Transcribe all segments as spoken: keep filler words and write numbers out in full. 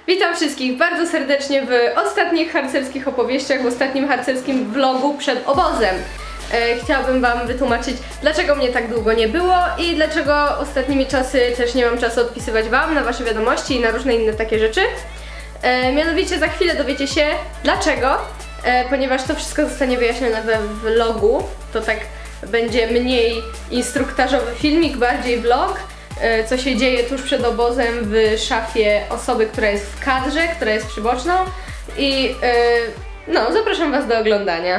Witam wszystkich bardzo serdecznie w ostatnich harcerskich opowieściach, w ostatnim harcerskim vlogu przed obozem. E, chciałabym wam wytłumaczyć, dlaczego mnie tak długo nie było i dlaczego ostatnimi czasy też nie mam czasu odpisywać wam na wasze wiadomości i na różne inne takie rzeczy. E, mianowicie za chwilę dowiecie się dlaczego, e, ponieważ to wszystko zostanie wyjaśnione we vlogu. To tak będzie mniej instruktażowy filmik, bardziej vlog. Co się dzieje tuż przed obozem w szafie osoby, która jest w kadrze, która jest przyboczną i yy, no, zapraszam was do oglądania.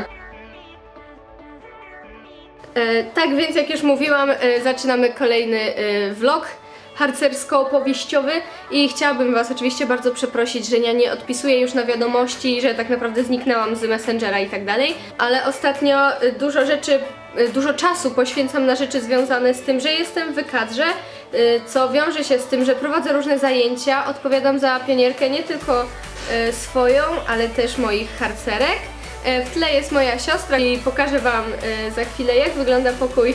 Yy, tak więc jak już mówiłam, yy, zaczynamy kolejny yy, vlog harcersko-powieściowy i chciałabym was oczywiście bardzo przeprosić, że ja nie odpisuję już na wiadomości, że tak naprawdę zniknęłam z Messengera i tak dalej, ale ostatnio dużo rzeczy, dużo czasu poświęcam na rzeczy związane z tym, że jestem w kadrze, co wiąże się z tym, że prowadzę różne zajęcia, odpowiadam za pionierkę nie tylko swoją, ale też moich harcerek. W tle jest moja siostra i pokażę wam za chwilę, jak wygląda pokój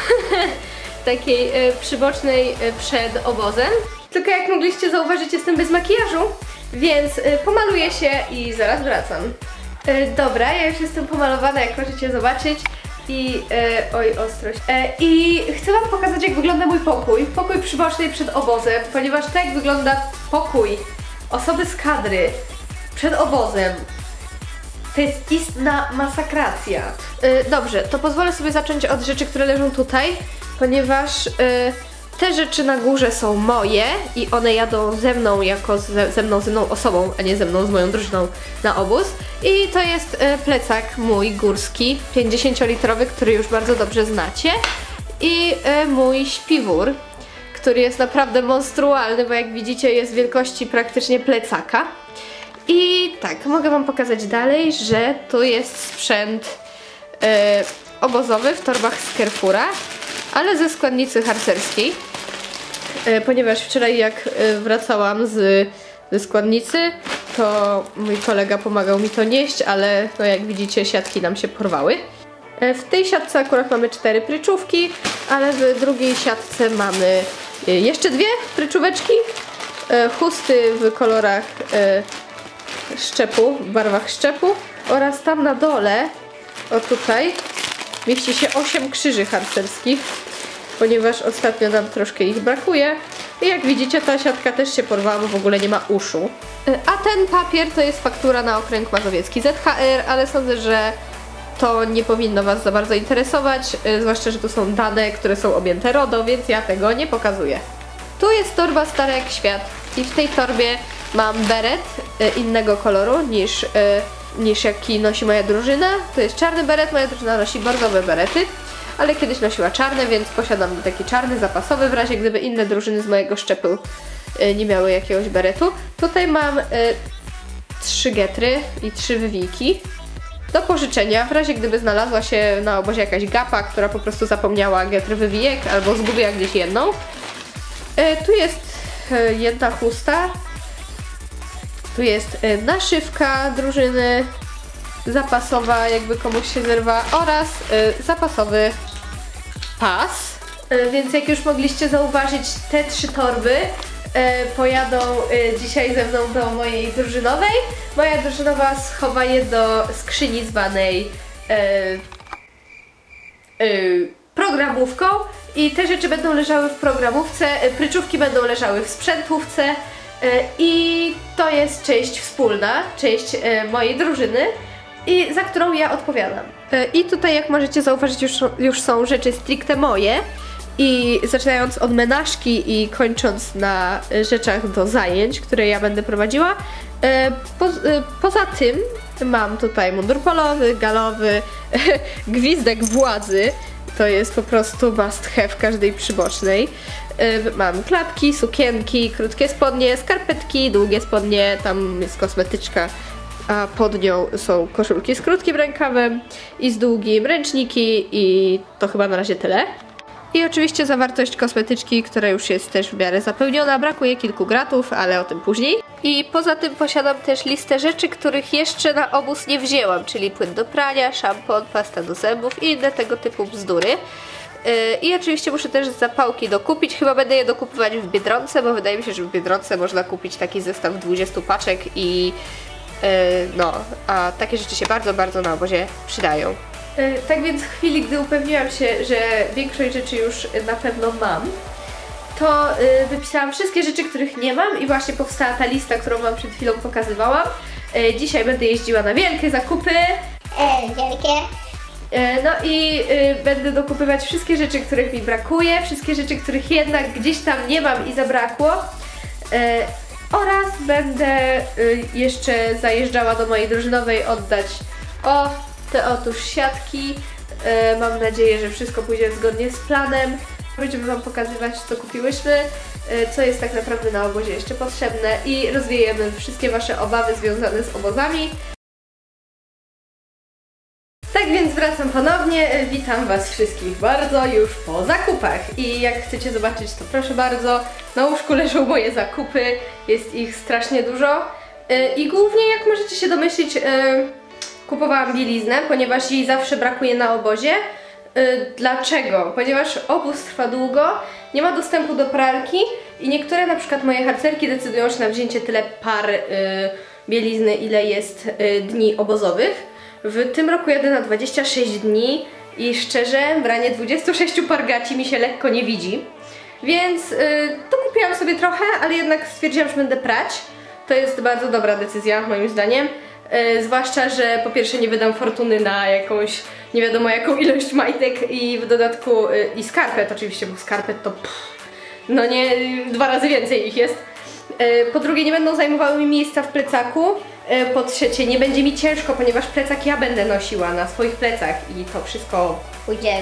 takiej przybocznej przed obozem. Tylko jak mogliście zauważyć, jestem bez makijażu, więc pomaluję się i zaraz wracam. Dobra, ja już jestem pomalowana, jak możecie zobaczyć. I, e, oj, ostrość. E, I chcę wam pokazać, jak wygląda mój pokój. Pokój przybocznej przed obozem, ponieważ tak wygląda pokój osoby z kadry przed obozem. To jest istna masakracja. E, dobrze, to pozwolę sobie zacząć od rzeczy, które leżą tutaj, ponieważ e, te rzeczy na górze są moje i one jadą ze mną jako ze, ze mną, ze mną osobą, a nie ze mną, z moją drużyną na obóz. I to jest e, plecak mój górski, pięćdziesięciolitrowy, który już bardzo dobrze znacie. I e, mój śpiwór, który jest naprawdę monstrualny, bo jak widzicie jest wielkości praktycznie plecaka. I tak, mogę wam pokazać dalej, że tu jest sprzęt e, obozowy w torbach z Carrefoura, ale ze składnicy harcerskiej. Ponieważ wczoraj jak wracałam z, ze składnicy, to mój kolega pomagał mi to nieść, ale no jak widzicie siatki nam się porwały. W tej siatce akurat mamy cztery pryczówki, ale w drugiej siatce mamy jeszcze dwie pryczóweczki, chusty w kolorach szczepu, w barwach szczepu oraz tam na dole, o tutaj, mieści się osiem krzyży harcerskich, ponieważ ostatnio nam troszkę ich brakuje. I jak widzicie, ta siatka też się porwała, bo w ogóle nie ma uszu. A ten papier to jest faktura na okręg mazowiecki Z H R, ale sądzę, że to nie powinno was za bardzo interesować, zwłaszcza, że tu są dane, które są objęte RODO, więc ja tego nie pokazuję. Tu jest torba stara jak świat i w tej torbie mam beret innego koloru niż, niż jaki nosi moja drużyna. To jest czarny beret, moja drużyna nosi bordowe berety, ale kiedyś nosiła czarne, więc posiadam taki czarny, zapasowy, w razie gdyby inne drużyny z mojego szczepu y, nie miały jakiegoś beretu. Tutaj mam y, trzy getry i trzy wywijki do pożyczenia, w razie gdyby znalazła się na obozie jakaś gapa, która po prostu zapomniała getry wywijek albo zgubiła gdzieś jedną. Y, tu jest y, jedna chusta, tu jest y, naszywka drużyny zapasowa, jakby komuś się zerwa, oraz y, zapasowy pas. Y, więc jak już mogliście zauważyć, te trzy torby y, pojadą y, dzisiaj ze mną do mojej drużynowej. Moja drużynowa schowa je do skrzyni zwanej y, y, programówką i te rzeczy będą leżały w programówce, y, pryczówki będą leżały w sprzętówce y, i to jest część wspólna, część y, mojej drużyny, i za którą ja odpowiadam. I tutaj, jak możecie zauważyć, już, już są rzeczy stricte moje i zaczynając od menażki i kończąc na rzeczach do zajęć, które ja będę prowadziła. Po, poza tym mam tutaj mundur polowy, galowy, gwizdek władzy, to jest po prostu must have każdej przybocznej. Mam klapki, sukienki, krótkie spodnie, skarpetki, długie spodnie, tam jest kosmetyczka, a pod nią są koszulki z krótkim rękawem i z długim, ręczniki i to chyba na razie tyle. I oczywiście zawartość kosmetyczki, która już jest też w miarę zapełniona, brakuje kilku gratów, ale o tym później. I poza tym posiadam też listę rzeczy, których jeszcze na obóz nie wzięłam, czyli płyn do prania, szampon, pasta do zębów i inne tego typu bzdury. Yy, I oczywiście muszę też zapałki dokupić. Chyba będę je dokupywać w Biedronce, bo wydaje mi się, że w Biedronce można kupić taki zestaw dwudziestu paczek i yy, no, a takie rzeczy się bardzo, bardzo na obozie przydają. Yy, tak więc w chwili, gdy upewniłam się, że większość rzeczy już na pewno mam, to yy, wypisałam wszystkie rzeczy, których nie mam i właśnie powstała ta lista, którą wam przed chwilą pokazywałam. Yy, dzisiaj będę jeździła na wielkie zakupy. E, wielkie. No i y, będę dokupywać wszystkie rzeczy, których mi brakuje, wszystkie rzeczy, których jednak gdzieś tam nie mam i zabrakło. Y, oraz będę y, jeszcze zajeżdżała do mojej drużynowej oddać o te otóż siatki. Y, mam nadzieję, że wszystko pójdzie zgodnie z planem. Będziemy wam pokazywać, co kupiłyśmy, y, co jest tak naprawdę na obozie jeszcze potrzebne i rozwiejemy wszystkie wasze obawy związane z obozami. Tak więc wracam ponownie, witam was wszystkich bardzo już po zakupach i jak chcecie zobaczyć, to proszę bardzo, na łóżku leżą moje zakupy, jest ich strasznie dużo i głównie, jak możecie się domyślić, kupowałam bieliznę, ponieważ jej zawsze brakuje na obozie. Dlaczego? Ponieważ obóz trwa długo, nie ma dostępu do pralki i niektóre na przykład moje harcerki decydują się na wzięcie tyle par bielizny, ile jest dni obozowych. W tym roku jadę na dwadzieścia sześć dni i szczerze, branie dwudziestu sześciu par gaci mi się lekko nie widzi. Więc yy, to kupiłam sobie trochę, ale jednak stwierdziłam, że będę prać. To jest bardzo dobra decyzja moim zdaniem. Yy, zwłaszcza, że po pierwsze nie wydam fortuny na jakąś nie wiadomo jaką ilość majtek i w dodatku yy, i skarpet oczywiście, bo skarpet to pff, no nie, dwa razy więcej ich jest. Yy, po drugie nie będą zajmowały mi miejsca w plecaku. Po trzecie, nie będzie mi ciężko, ponieważ plecak ja będę nosiła na swoich plecach i to wszystko pójdzie.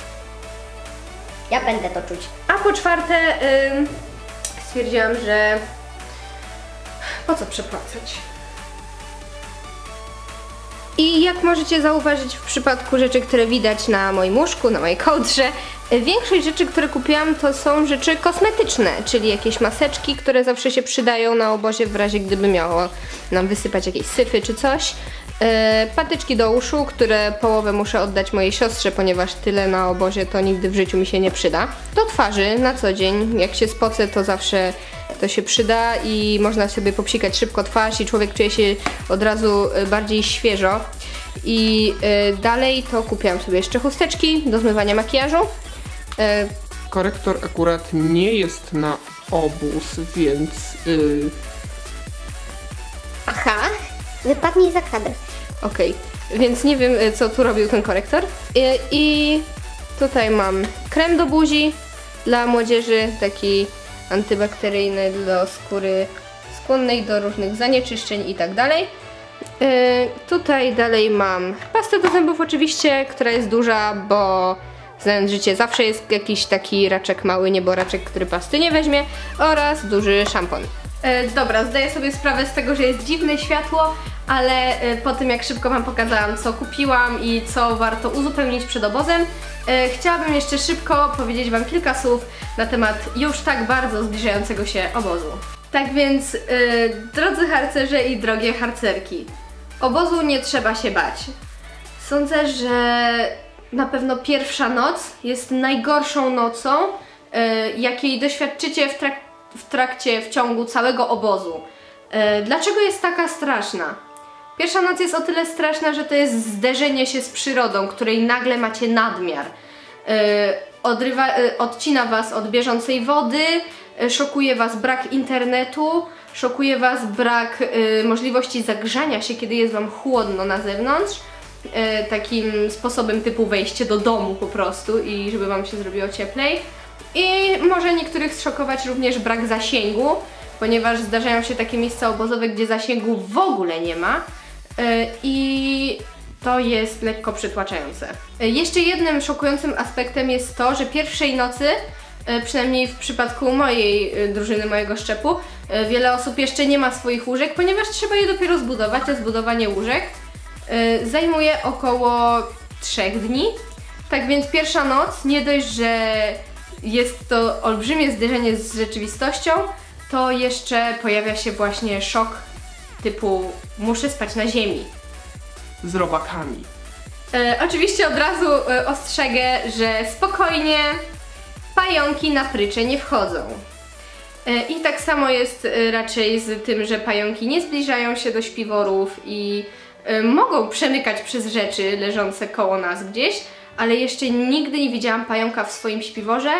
Ja będę to czuć. A po czwarte, yy, stwierdziłam, że po co przepłacać? I jak możecie zauważyć w przypadku rzeczy, które widać na moim łóżku, na mojej kołdrze, większość rzeczy, które kupiłam, to są rzeczy kosmetyczne, czyli jakieś maseczki, które zawsze się przydają na obozie w razie gdyby miało nam wysypać jakieś syfy czy coś. Yy, patyczki do uszu, które połowę muszę oddać mojej siostrze, ponieważ tyle na obozie to nigdy w życiu mi się nie przyda. Do twarzy na co dzień, jak się spocę, to zawsze to się przyda i można sobie popsikać szybko twarz i człowiek czuje się od razu bardziej świeżo. I yy, dalej to kupiłam sobie jeszcze chusteczki do zmywania makijażu. Yy. Korektor akurat nie jest na obóz, więc... Yy... Aha, wypadnij za kadr. Okej, okay. Więc nie wiem, co tu robił ten korektor. I, I tutaj mam krem do buzi dla młodzieży, taki antybakteryjny dla skóry skłonnej do różnych zanieczyszczeń i tak dalej. Yy, tutaj dalej mam pastę do zębów oczywiście, która jest duża, bo znając życie zawsze jest jakiś taki raczek mały, nieboraczek, który pasty nie weźmie, oraz duży szampon. Yy, dobra, zdaję sobie sprawę z tego, że jest dziwne światło, ale yy, po tym jak szybko wam pokazałam, co kupiłam i co warto uzupełnić przed obozem, yy, chciałabym jeszcze szybko powiedzieć wam kilka słów na temat już tak bardzo zbliżającego się obozu. Tak więc, yy, drodzy harcerze i drogie harcerki, obozu nie trzeba się bać. Sądzę, że na pewno pierwsza noc jest najgorszą nocą, yy, jakiej doświadczycie w, trak w trakcie, w ciągu całego obozu. Yy, dlaczego jest taka straszna? Pierwsza noc jest o tyle straszna, że to jest zderzenie się z przyrodą, której nagle macie nadmiar. Yy, odrywa, yy, odcina was od bieżącej wody, yy, szokuje was brak internetu, szokuje was brak yy, możliwości zagrzania się, kiedy jest wam chłodno na zewnątrz. Yy, takim sposobem typu wejście do domu po prostu i żeby wam się zrobiło cieplej. I może niektórych zszokować również brak zasięgu, ponieważ zdarzają się takie miejsca obozowe, gdzie zasięgu w ogóle nie ma. I to jest lekko przytłaczające. Jeszcze jednym szokującym aspektem jest to, że pierwszej nocy, przynajmniej w przypadku mojej drużyny, mojego szczepu, wiele osób jeszcze nie ma swoich łóżek, ponieważ trzeba je dopiero zbudować, a zbudowanie łóżek zajmuje około trzech dni. Tak więc pierwsza noc, nie dość, że jest to olbrzymie zderzenie z rzeczywistością, to jeszcze pojawia się właśnie szok typu muszę spać na ziemi. Z robakami. E, oczywiście od razu e, ostrzegę, że spokojnie, pająki na prycze nie wchodzą. E, I tak samo jest e, raczej z tym, że pająki nie zbliżają się do śpiworów i e, mogą przemykać przez rzeczy leżące koło nas gdzieś, ale jeszcze nigdy nie widziałam pająka w swoim śpiworze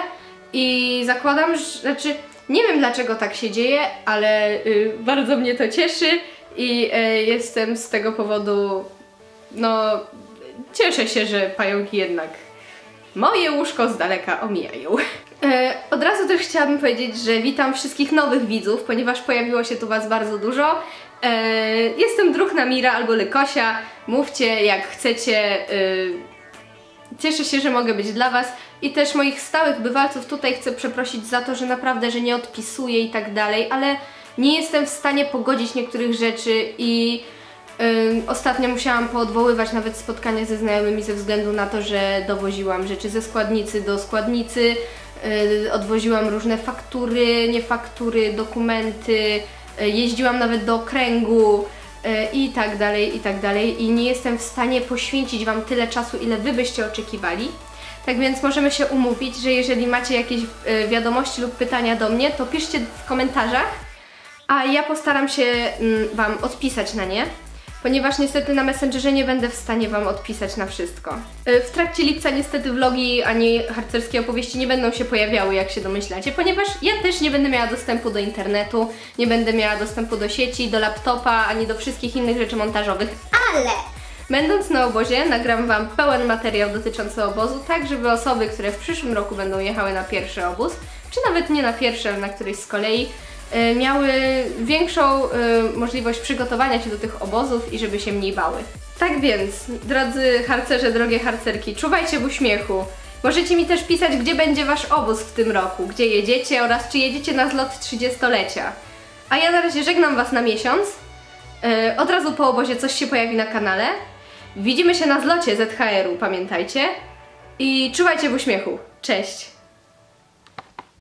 i zakładam, że, znaczy nie wiem dlaczego tak się dzieje, ale y, bardzo mnie to cieszy i y, jestem z tego powodu, no cieszę się, że pająki jednak moje łóżko z daleka omijają. E, od razu też chciałabym powiedzieć, że witam wszystkich nowych widzów, ponieważ pojawiło się tu was bardzo dużo. E, jestem Druhna Mira albo Lykosia, mówcie jak chcecie. E, Cieszę się, że mogę być dla was i też moich stałych bywalców tutaj chcę przeprosić za to, że naprawdę, że nie odpisuję i tak dalej, ale nie jestem w stanie pogodzić niektórych rzeczy i yy, ostatnio musiałam poodwoływać nawet spotkania ze znajomymi ze względu na to, że dowoziłam rzeczy ze składnicy do składnicy, yy, odwoziłam różne faktury, niefaktury, dokumenty, yy, jeździłam nawet do okręgu, i tak dalej, i tak dalej i nie jestem w stanie poświęcić wam tyle czasu, ile wy byście oczekiwali. Tak więc możemy się umówić, że jeżeli macie jakieś wiadomości lub pytania do mnie, to piszcie w komentarzach, a ja postaram się wam odpisać na nie, ponieważ niestety na Messengerze nie będę w stanie wam odpisać na wszystko. W trakcie lipca niestety vlogi ani harcerskie opowieści nie będą się pojawiały, jak się domyślacie, ponieważ ja też nie będę miała dostępu do internetu, nie będę miała dostępu do sieci, do laptopa, ani do wszystkich innych rzeczy montażowych, ale będąc na obozie nagram wam pełen materiał dotyczący obozu, tak żeby osoby, które w przyszłym roku będą jechały na pierwszy obóz, czy nawet nie na pierwszy, ale na któryś z kolei, miały większą y, możliwość przygotowania się do tych obozów i żeby się mniej bały. Tak więc, drodzy harcerze, drogie harcerki, czuwajcie w uśmiechu. Możecie mi też pisać, gdzie będzie wasz obóz w tym roku, gdzie jedziecie oraz czy jedziecie na zlot trzydziestolecia. A ja na razie żegnam was na miesiąc. Y, od razu po obozie coś się pojawi na kanale. Widzimy się na zlocie Z H R u, pamiętajcie. I czuwajcie w uśmiechu. Cześć!